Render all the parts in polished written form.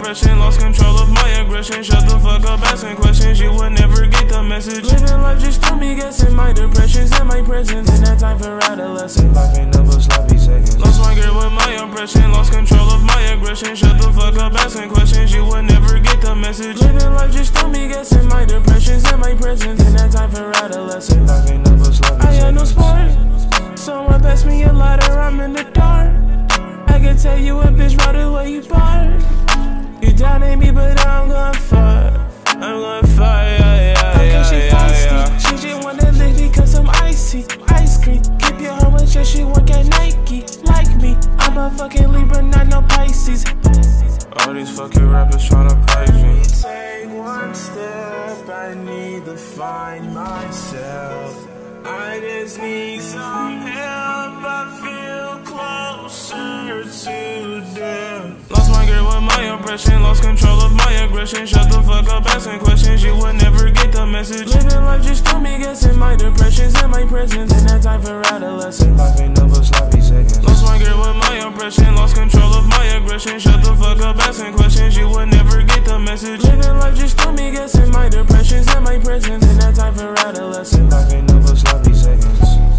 impression, lost control of my aggression. Shut the fuck up asking questions, you would never get the message. Living life just threw me guessing, my depressions and my presence. In that time for adolescence, life ain't nothing but sloppy seconds. Lost my girl with my impression, lost control of my aggression. Shut the fuck up asking questions, you would never get the message. Living life just threw me guessing, my depressions and my presence. In that time for adolescence, life ain't nothing but sloppy seconds. I had no sport, someone passed me a lighter, I'm in the dark. I can tell you a bitch right away you bark. You doubted me, but I'm gonna fuck. I'm gonna fuck, yeah. Okay, she feisty. She just wanna lick me cause I'm icy. Ice cream, keep your hoe in check, she work at Nike. Like me, I'm a fucking Libra, not no Pisces. All these fucking rappers tryna price me. Take one step, I need to find myself. I just need some help, I feel closer to death. Lost my girl with my impression, lost control of my aggression. Shut the fuck up asking questions, you would never get the message. Living life just threw me guessing, my depressions and my presence. In that time for adolescence, life ain't nothing but sloppy seconds. Lost my girl with my impression, lost control of my aggression. Shut the fuck up asking questions, you would never get the message. Living life just threw me guessing, my depressions and my presence. In that time for adolescence, life ain't nothing but sloppy seconds.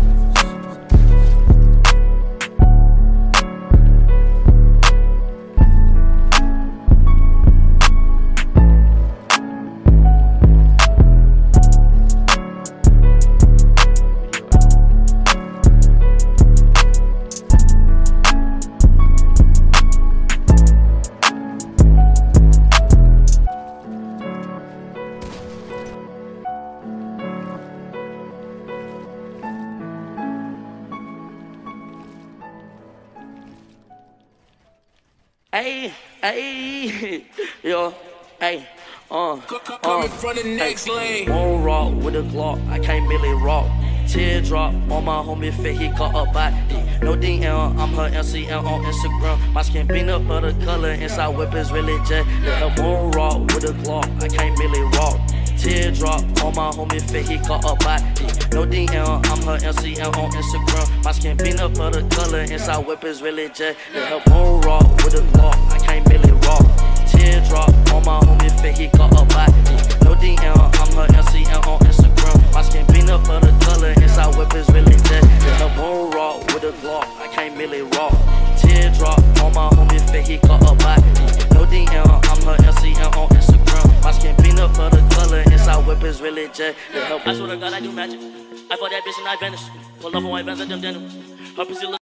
Hey, yo, hey, coming from the next lane. Won't rock with a Glock, I can't really rock. Teardrop on my homie fit, he got a body. No DM, I'm her MCM on Instagram. My skin peanut butter color, inside whip is really jet. Yeah, won't rock with a Glock, I can't really rock. Teardrop on my homie fit, he got a body. No DM, I'm her MCM on Instagram. My skin peanut butter color, inside whip is really jet. Yeah, won't rock with a Glock, I can't really rock. Teardrop on my homie fit, he got a body. No DM, I'm her MCM on Instagram. My skin peanut butter color, inside whip is really jet. Yeah, won't rock with a Glock, I can't really rock. Teardrop on my homie fit, he got a body. No DM, I'm her MCM on Instagram. My skin peanut butter color, inside whip is really jet. Yeah, I swear to God, I do magic. I fought that bitch and I vanished. Pull off on white bands at them denim. Her pussy look